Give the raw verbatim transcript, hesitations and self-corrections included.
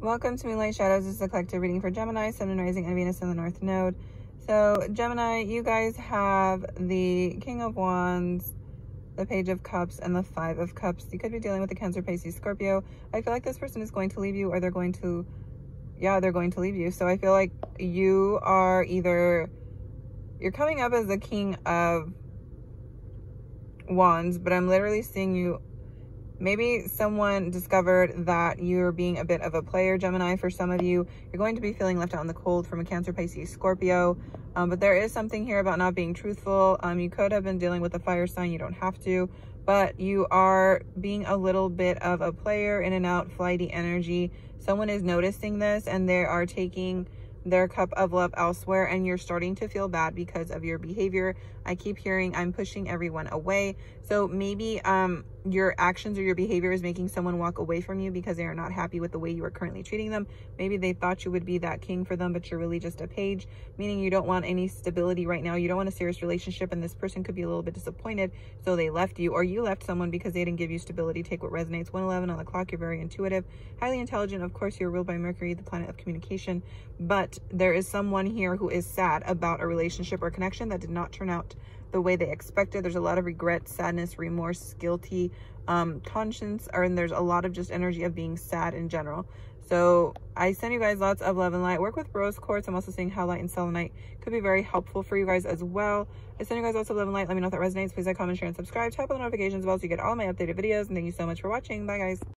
Welcome to Moonlight Shadows. This is a collective reading for Gemini, Sun and Rising, and Venus in the North Node. So, Gemini, you guys have the King of Wands, the Page of Cups, and the Five of Cups. You could be dealing with the Cancer, Pisces, Scorpio. I feel like this person is going to leave you, or they're going to, yeah, they're going to leave you. So I feel like you are either, you're coming up as the King of Wands, but I'm literally seeing you. Maybe someone discovered that you're being a bit of a player, Gemini. For some of you, you're going to be feeling left out in the cold from a Cancer, Pisces, Scorpio. Um, but there is something here about not being truthful. Um, you could have been dealing with a fire sign. You don't have to. But you are being a little bit of a player, in and out, flighty energy. Someone is noticing this and they are taking their cup of love elsewhere, and you're starting to feel bad because of your behavior. I keep hearing I'm pushing everyone away. So maybe um your actions or your behavior is making someone walk away from you because they are not happy with the way you are currently treating them. Maybe they thought you would be that king for them, but you're really just a page, meaning you don't want any stability right now. You don't want a serious relationship, and this person could be a little bit disappointed, so they left you, or you left someone because they didn't give you stability. Take what resonates. one eleven on the clock. You're very intuitive, highly intelligent. Of course, you're ruled by Mercury, the planet of communication, but there is someone here who is sad about a relationship or connection that did not turn out the way they expected. There's a lot of regret, sadness, remorse, guilty um conscience, or and there's a lot of just energy of being sad in general. So I send you guys lots of love and light. Work with rose quartz. I'm also seeing halite and selenite could be very helpful for you guys as well. I send you guys lots of love and light. Let me know if that resonates. Please like, comment, share, and subscribe. Tap on the notifications bell so you get all my updated videos, and thank you so much for watching. Bye guys.